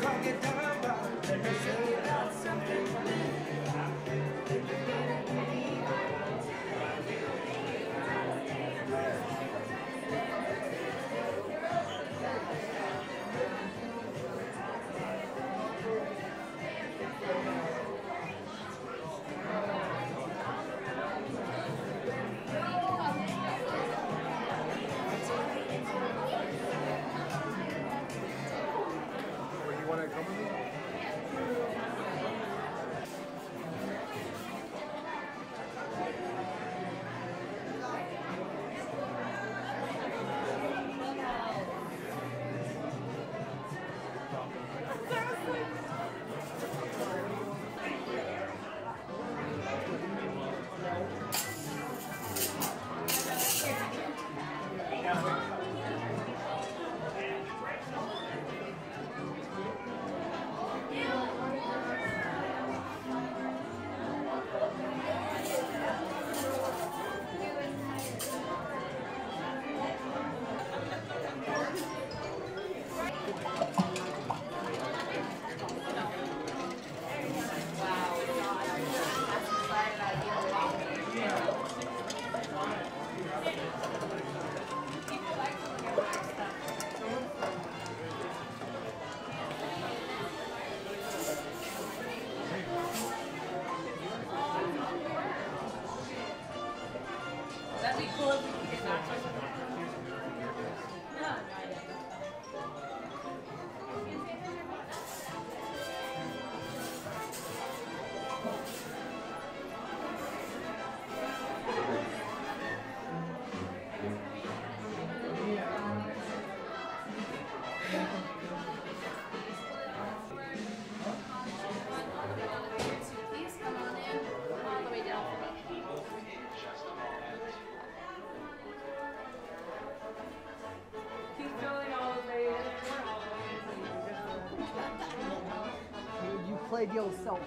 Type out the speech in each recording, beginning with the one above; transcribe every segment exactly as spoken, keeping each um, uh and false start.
Played yourself.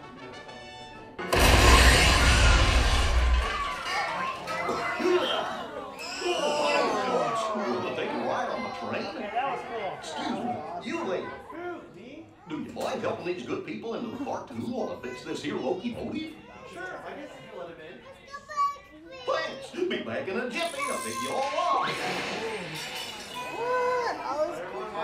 Excuse me, you lady. Do you mind helping these good people into the park too while I fix this here locomotive? Sure, I guess if you let him in. Thanks. Be back in a jiffy. I'll pick you all up. What? I was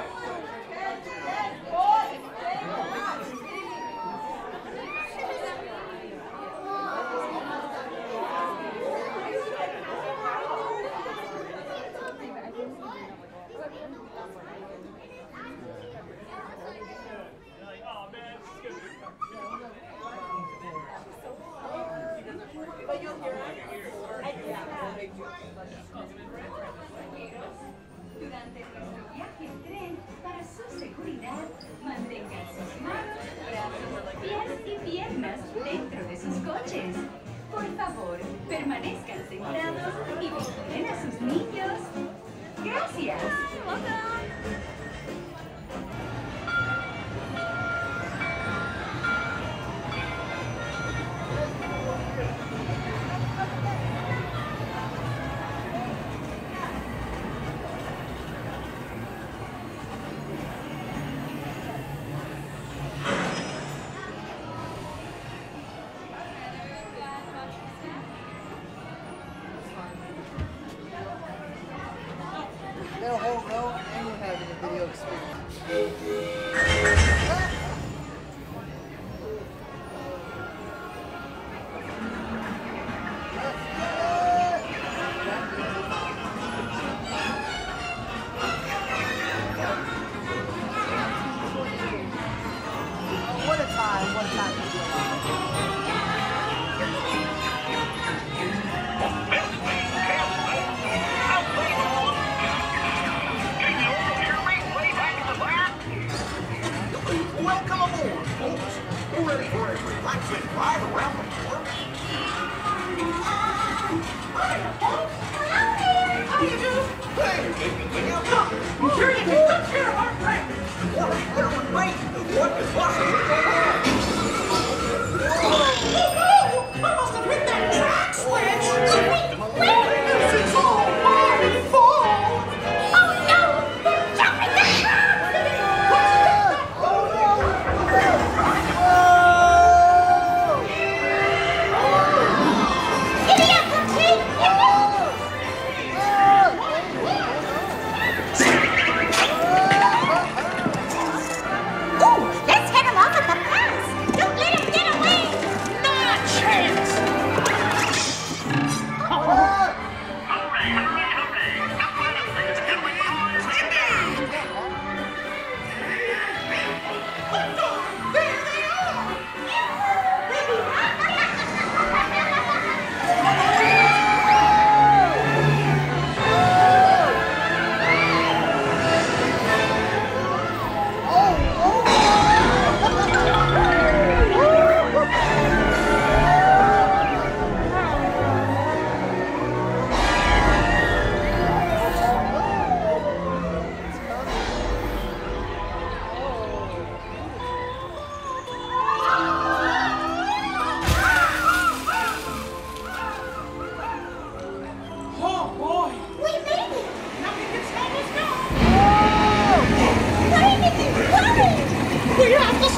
Durante nuestro viaje en tren, para su seguridad, mantengan sus manos, brazos, pies y piernas dentro de sus coches. Por favor, permanezcan sentados y vigilen a sus niños. Gracias. Get a whole row and you're having a video experience. What a time, what a time. Welcome aboard, folks. We're ready for a relaxing ride around the park. Hi, folks. How you doing? Hey, Mister Bill. You sure you can come here, our friend? What, what, wait, what is possibly going on? Oh, no! I must have hit that track switch. Wait, wait. This is all my fault. Oh, no! They're jumping the car! Oh, no!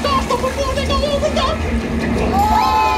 faster before they go over the...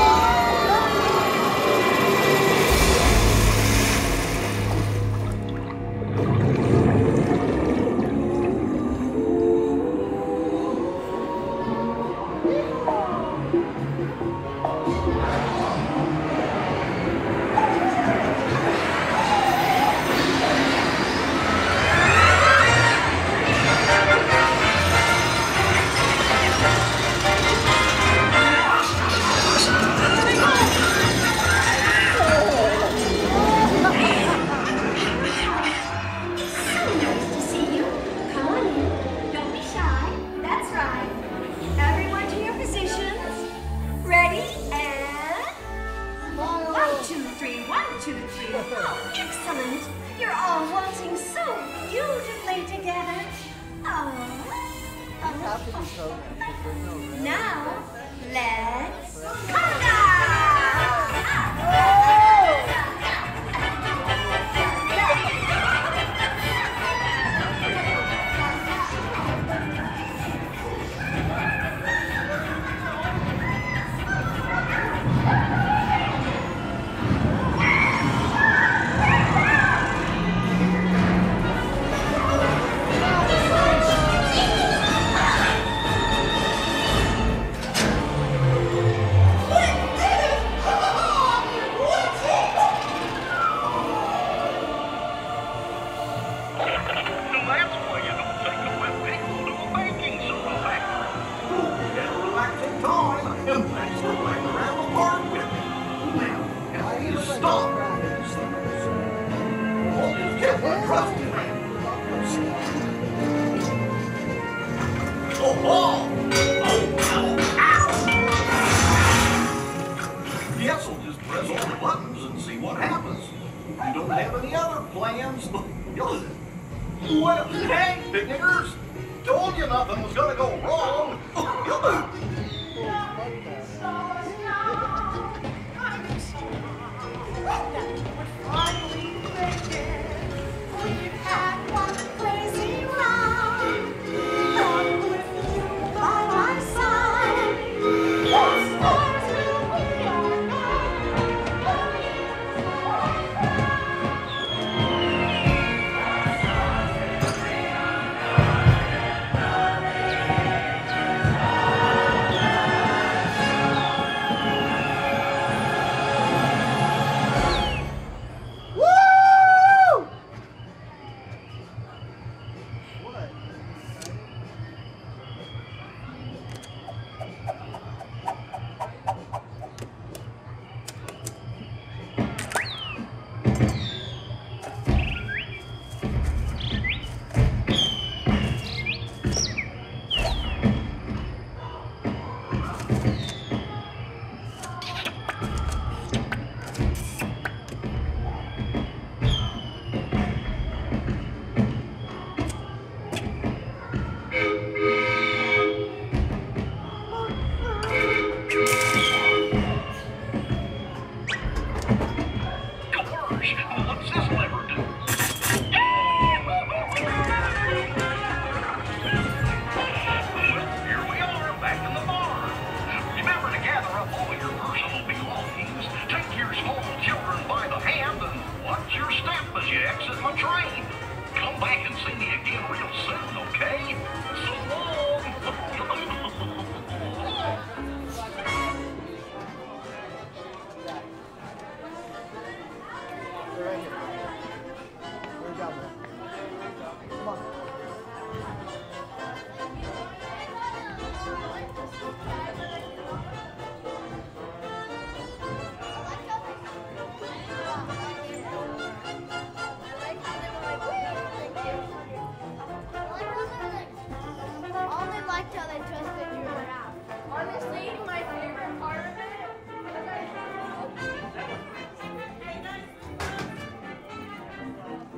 Now, let's Well, hey, picnickers! Told you nothing was gonna go wrong.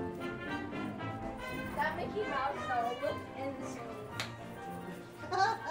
Mickey Mouse, so look in the